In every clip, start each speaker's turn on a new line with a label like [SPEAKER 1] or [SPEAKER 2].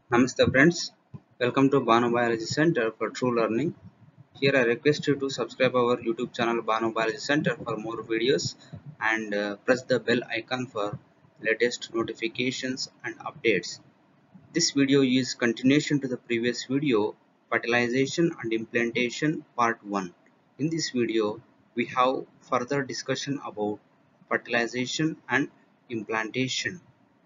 [SPEAKER 1] Namaste friends, welcome to Bano Biology Center for True Learning. Here I request you to subscribe our YouTube channel Bano Biology Center for more videos and press the bell icon for latest notifications and updates. This video is continuation to the previous video, fertilization and implantation part 1. In this video, we have further discussion about fertilization and implantation.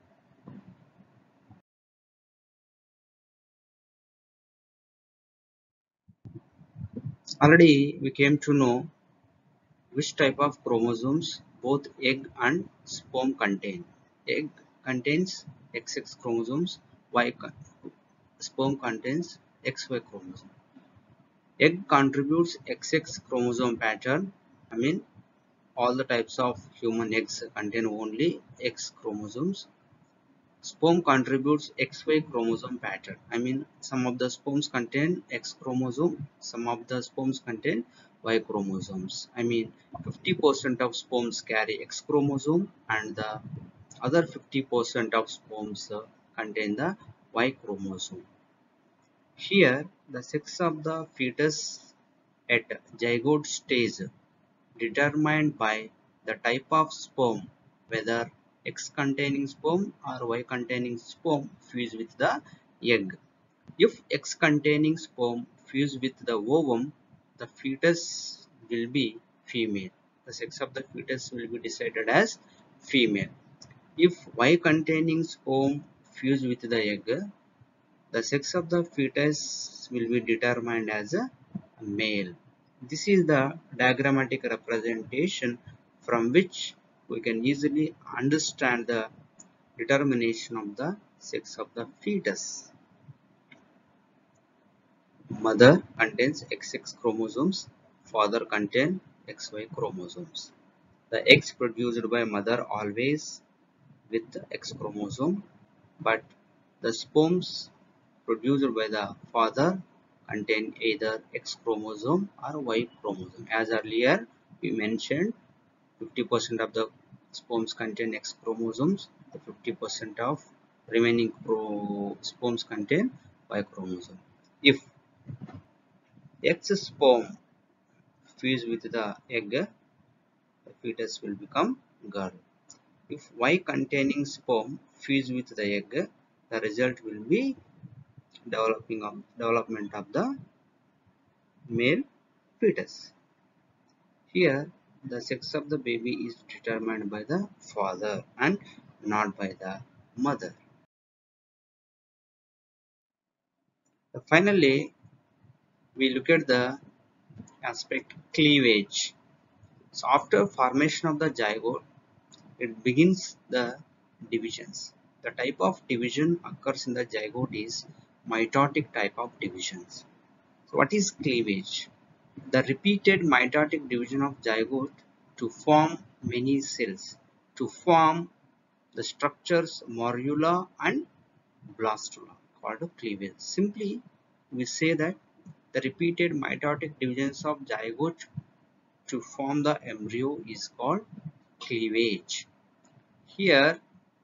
[SPEAKER 1] Already we came to know which type of chromosomes both egg and sperm contain. Egg contains XX chromosomes, sperm contains XY chromosome. Egg contributes XX chromosome pattern. I mean, all the types of human eggs contain only X chromosomes. Sperm contributes XY chromosome pattern. I mean, some of the sperms contain X chromosome, some of the sperms contain Y chromosomes. I mean, 50% of sperms carry X chromosome and the other 50% of sperms contain the Y chromosome. Here, the sex of the fetus at zygote stage determined by the type of sperm, whether X containing sperm or Y containing sperm fuse with the egg. If X containing sperm fuse with the ovum, the fetus will be female. The sex of the fetus will be decided as female. If Y containing sperm fuse with the egg, the sex of the fetus will be determined as a male. This is the diagrammatic representation from which we can easily understand the determination of the sex of the fetus. Mother contains XX chromosomes, father contains XY chromosomes. The eggs produced by mother always with the X chromosome, but the sperms produced by the father contain either X chromosome or Y chromosome. As earlier we mentioned, 50% of the sperms contain X chromosomes, the 50% of remaining sperms contain Y chromosome. If X sperm fuse with the egg, the fetus will become girl. If Y containing sperm fuse with the egg, the result will be development of the male fetus. Here, the sex of the baby is determined by the father and not by the mother. Finally, we look at the aspect cleavage. So, after formation of the zygote, it begins the divisions. The type of division occurs in the zygote is mitotic type of divisions. So, what is cleavage? The repeated mitotic division of zygote to form many cells, to form the structures morula and blastula called cleavage. Simply, we say that the repeated mitotic divisions of zygote to form the embryo is called cleavage. Here,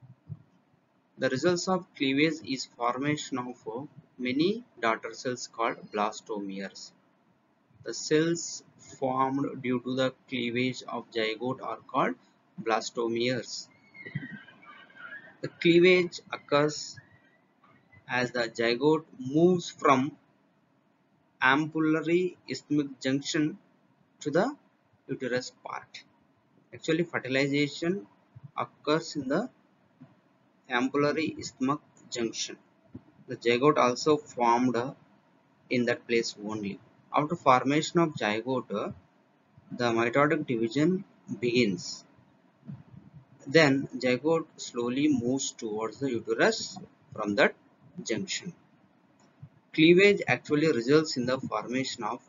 [SPEAKER 1] the results of cleavage is formation of many daughter cells called blastomeres. The cells formed due to the cleavage of zygote are called blastomeres. The cleavage occurs as the zygote moves from ampullary isthmic junction to the uterus part. Actually, fertilization occurs in the ampullary isthmic junction. The zygote also formed in that place only. After formation of zygote, the mitotic division begins. Then zygote slowly moves towards the uterus from that junction. Cleavage actually results in the formation of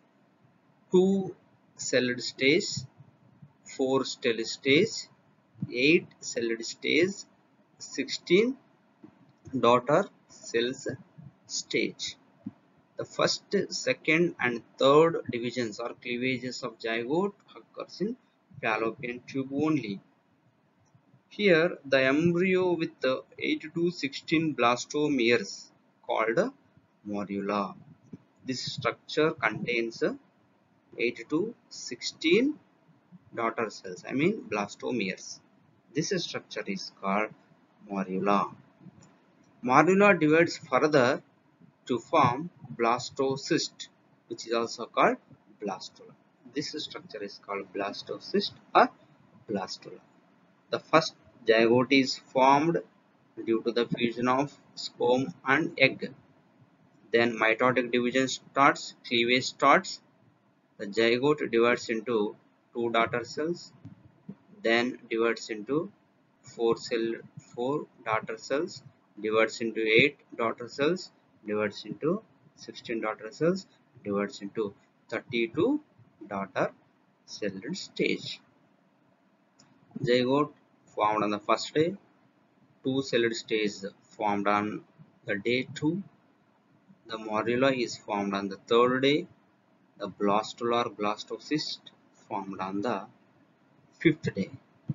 [SPEAKER 1] 2-celled stage, 4-celled stage, 8-celled stage, 16 daughter cells stage. The first, second and third divisions or cleavages of zygote occurs in fallopian tube only. Here, the embryo with the 8 to 16 blastomeres called morula. This structure contains 8 to 16 daughter cells, I mean blastomeres. This structure is called morula. Morula divides further to form blastocyst, which is also called blastula. This structure is called blastocyst or blastula. The first zygote is formed due to the fusion of sperm and egg. Then mitotic division starts, cleavage starts. The zygote divides into two daughter cells, then divides into four daughter cells, divides into 8 daughter cells, divides into 16 daughter cells, divides into 32 daughter cell stage. Zygote formed on the first day, two celled stage formed on the day 2, the morula is formed on the third day, the blastula or blastocyst formed on the fifth day.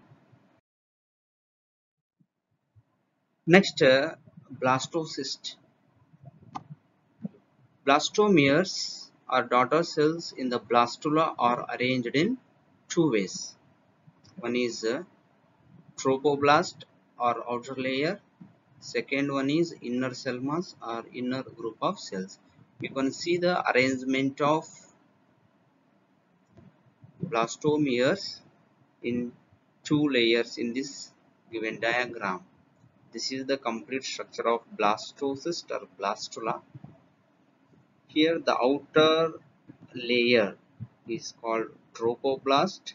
[SPEAKER 1] Next, blastocyst. Blastomeres or daughter cells in the blastula are arranged in two ways. One is tropoblast or outer layer. Second one is inner cell mass or inner group of cells. You can see the arrangement of blastomeres in two layers in this given diagram. This is the complete structure of blastocyst or blastula. Here the outer layer is called tropoblast.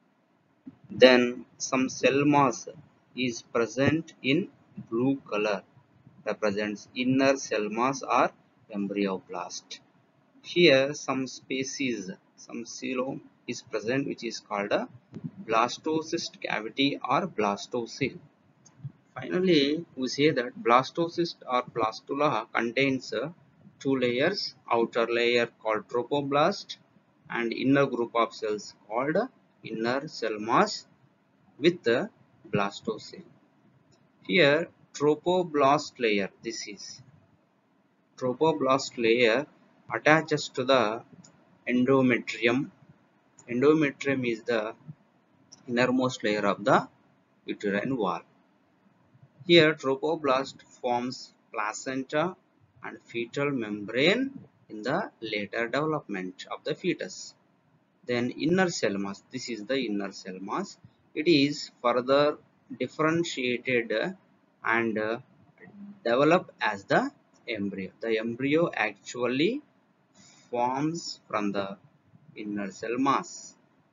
[SPEAKER 1] Then some cell mass is present in blue color, represents inner cell mass or embryoblast. Here some species, some coelom is present, which is called a blastocyst cavity or blastocele. Finally, we say that blastocyst or blastula contains two layers, outer layer called tropoblast and inner group of cells called inner cell mass with the blastocele. Here tropoblast layer, this is tropoblast layer attaches to the endometrium. Endometrium is the innermost layer of the uterine wall. Here tropoblast forms placenta and fetal membrane in the later development of the fetus. Then inner cell mass, this is the inner cell mass. It is further differentiated and developed as the embryo. The embryo actually forms from the inner cell mass.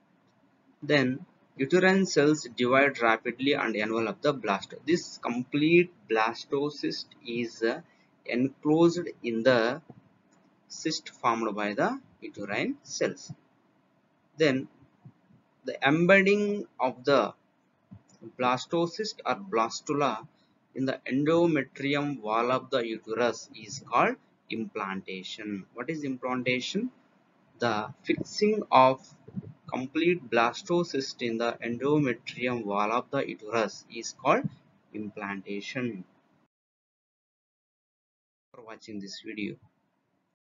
[SPEAKER 1] Then uterine cells divide rapidly and envelop the blast. This complete blastocyst is enclosed in the cyst formed by the uterine cells. Then the embedding of the blastocyst or blastula in the endometrium wall of the uterus is called implantation. What is implantation? The fixing of complete blastocyst in the endometrium wall of the uterus is called implantation. For watching this video.